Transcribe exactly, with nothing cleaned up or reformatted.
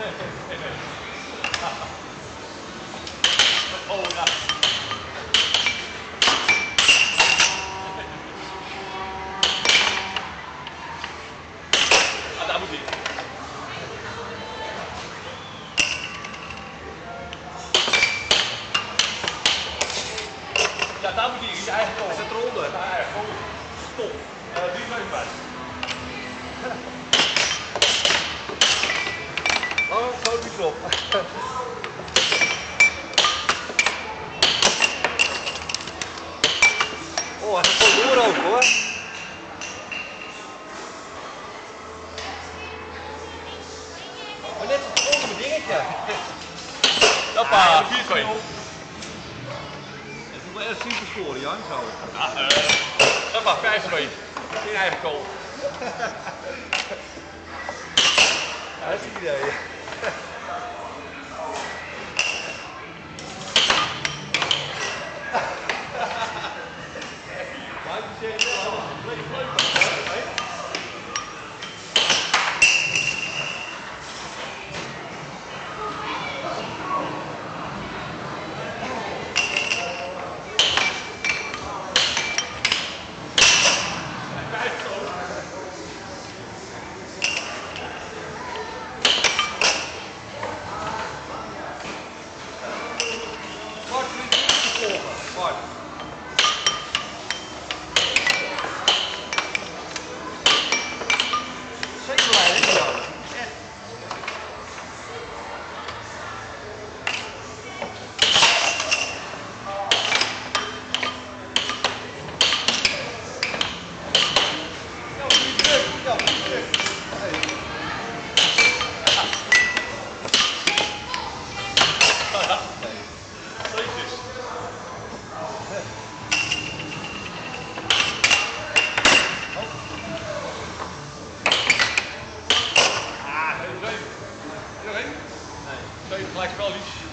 Oh ja. Ah, daar moet hij. Ja, daar moet hij in je eigen goal. Hij zit eronder. Ja, eigen goal. Stop. Uh, drie vijf. Oh, groot microfoon. Oh, hij gaat gewoon door ook hoor. Maar net het volgende dingetje. Hoppa, Ja, vier twee. Het is wel erg simpel scoren, Jan, zo. Ja, uh, hoppa, vijf twee. In eigen goal. Ja, dat is het idee. Maar ik zeg het wel, het bleef leuk. Bart, wil je het volgen? Bart. Zeker blij, hè, Jan? Echt. Ja, goeie druk. Ja, goeie druk. Hey. Steentjes. Ah, twee twee. Nog één? Nee. Twee gelijk spel liefst.